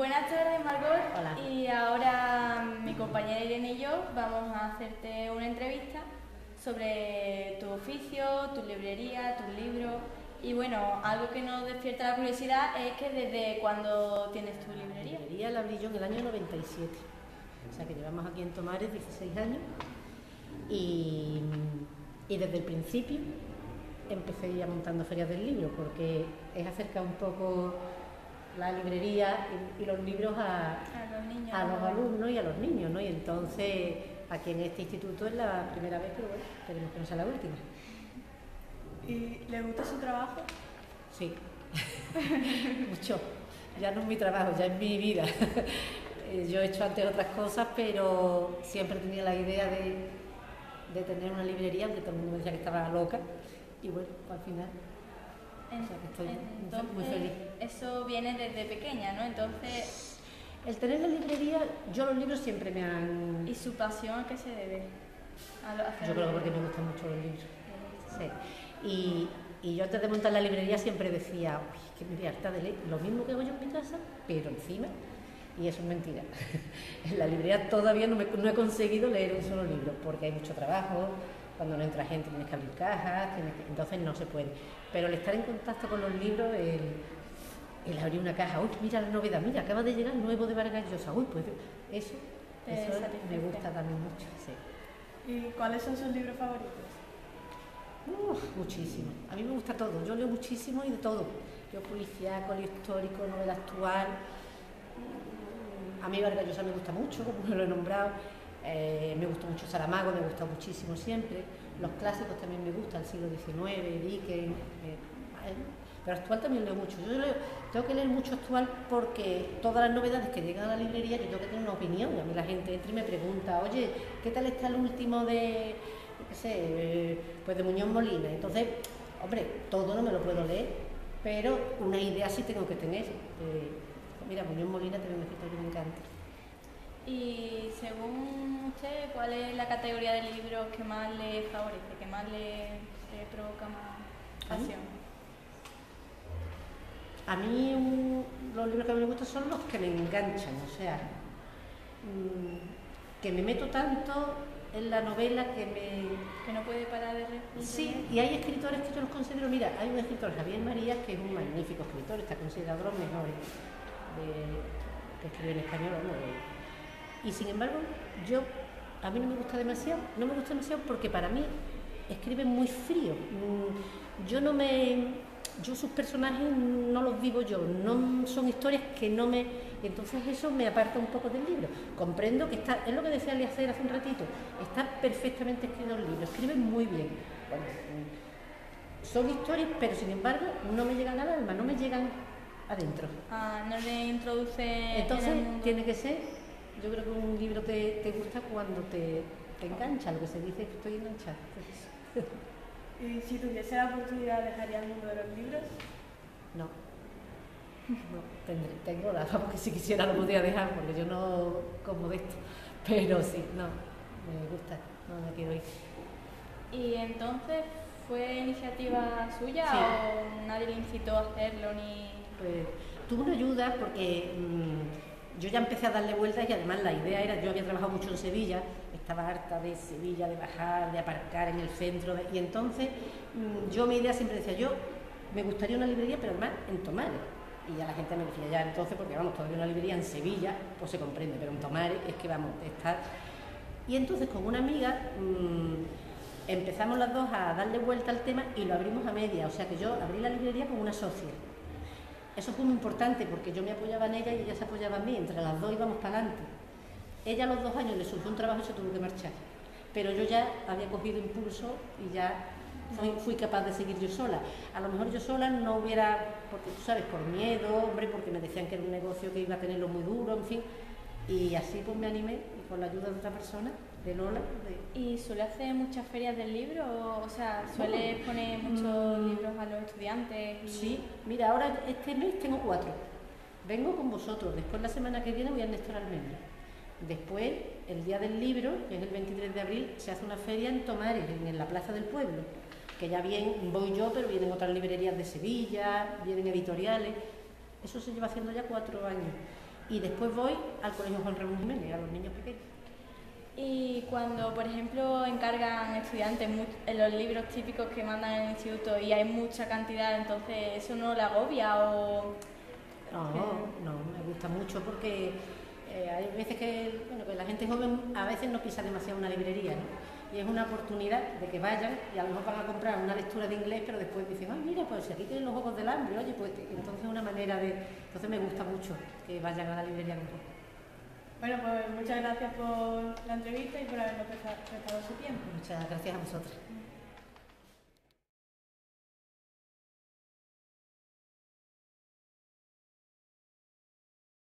Buenas tardes, Margot. Hola. Y ahora mi compañera Irene y yo vamos a hacerte una entrevista sobre tu oficio, tu librería, tus libros. Y bueno, algo que nos despierta la curiosidad es que desde cuándo tienes tu librería. La librería la abrí yo en el año 97. O sea que llevamos aquí en Tomares 16 años. Y desde el principio empecé ya montando ferias del libro, porque es acercar un poco la librería y los libros a los alumnos y a los niños, ¿no? Y entonces aquí en este instituto es la primera vez, pero bueno, esperemos que no sea la última. ¿Y le gusta su trabajo? Sí, mucho. Ya no es mi trabajo, ya es mi vida. Yo he hecho antes otras cosas, pero siempre tenía la idea de tener una librería, aunque todo el mundo me decía que estaba loca. Y bueno, al final, o sea, que estoy muy feliz. Eso viene desde pequeña, ¿no? Entonces, el tener la librería, yo los libros siempre me han... ¿y su pasión a qué se debe? Yo creo que porque me gustan mucho los libros. Sí. Y yo antes de montar la librería siempre decía, uy, que me voy harta de leer lo mismo que hago yo en mi casa, pero encima, y eso es mentira. En la librería todavía no he conseguido leer un solo libro, porque hay mucho trabajo, cuando no entra gente tienes que abrir cajas, entonces no se puede. Pero el estar en contacto con los libros, el abrir una caja, uy, mira la novedad, mira, acaba de llegar el nuevo de Vargas Llosa, uy, pues eso me gusta también mucho, sí. ¿Y cuáles son sus libros favoritos? Muchísimo. A mí me gusta todo. Yo leo muchísimo y de todo. Leo policíaco, leo histórico, novela actual. A mí Vargas Llosa me gusta mucho, como lo he nombrado. Me gusta mucho Saramago, me gusta muchísimo siempre. Los clásicos también me gustan, el siglo XIX, Dickens. Pero actual también leo mucho. Tengo que leer mucho actual porque todas las novedades que llegan a la librería yo tengo que tener una opinión. A mí la gente entra y me pregunta, oye, ¿qué tal está el último de... qué sé, pues de Muñoz Molina? Entonces, hombre, todo no me lo puedo leer, pero una idea sí tengo que tener. Mira, Muñoz Molina también me escritor que me encanta. Y según usted, ¿cuál es la categoría de libros que más le favorece, que más le provoca más pasión? A mí los libros que a mí me gustan son los que me enganchan, o sea, que me meto tanto en la novela que no puede parar de leer. Sí, y hay escritores que yo los considero, mira, hay un escritor, Javier Marías, que es un magnífico escritor, está considerado de los mejores que escribe en español, ¿no? Y sin embargo, a mí no me gusta demasiado porque para mí escribe muy frío. Yo sus personajes no los vivo yo, no son historias que no me... Entonces eso me aparta un poco del libro. Comprendo que es lo que decía Aliacer hace un ratito, está perfectamente escrito el libro, escribe muy bien. Bueno, son historias, pero sin embargo no me llegan al alma, no me llegan adentro. No le introduce... Entonces tiene que ser, yo creo que un libro te gusta cuando te engancha, lo que se dice que estoy enganchada. ¿Y si tuviese la oportunidad, dejaría el mundo de los libros? No, tengo la fama que si quisiera lo podría dejar, porque yo no como de esto, pero sí, no, me gusta, no me quiero ir. ¿Y entonces fue iniciativa suya sí. o nadie le incitó a hacerlo ni...? Pues tuve una ayuda porque yo ya empecé a darle vueltas y además la idea era, yo había trabajado mucho en Sevilla, estaba harta de Sevilla, de bajar, de aparcar en el centro, y entonces yo mi idea siempre decía, yo me gustaría una librería, pero además en Tomares. Y ya la gente me decía, ya entonces, porque vamos, todavía una librería en Sevilla, pues se comprende, pero en Tomares es que vamos a estar... Y entonces con una amiga empezamos las dos a darle vuelta al tema y lo abrimos a media, o sea que yo abrí la librería con una socia. Eso fue muy importante porque yo me apoyaba en ella y ella se apoyaba en mí, entre las dos íbamos para adelante. Ella a los 2 años le surgió un trabajo y se tuvo que marchar, pero yo ya había cogido impulso y ya fui capaz de seguir yo sola. A lo mejor yo sola no hubiera, porque tú sabes, por miedo, hombre, porque me decían que era un negocio que iba a tenerlo muy duro, en fin, y así pues me animé y con la ayuda de otra persona, de Lola. ¿Y suele hacer muchas ferias del libro? O sea, ¿suele poner muchos libros a los estudiantes? Sí, mira, ahora este mes tengo 4. Vengo con vosotros, después la semana que viene voy al Néstor Almendra. Después, el día del libro, que es el 23 de abril, se hace una feria en Tomares, en la Plaza del Pueblo, que ya voy yo, pero vienen otras librerías de Sevilla, vienen editoriales. Eso se lleva haciendo ya 4 años. y después voy al Colegio Juan Ramón Jiménez, a los niños pequeños. Y cuando, por ejemplo, encargan estudiantes en los libros típicos que mandan en el instituto y hay mucha cantidad, entonces ¿eso no le agobia o...? No, me gusta mucho porque hay veces que, bueno, que la gente joven a veces no pisa demasiado una librería, ¿no? Y es una oportunidad de que vayan y a lo mejor van a comprar una lectura de inglés, pero después dicen, ay, mira, pues si aquí tienen los Juegos del Hambre, oye, pues entonces es una manera de... Entonces me gusta mucho que vayan a la librería con todo. Bueno, pues muchas gracias por la entrevista y por habernos prestado su tiempo. Muchas gracias a vosotros.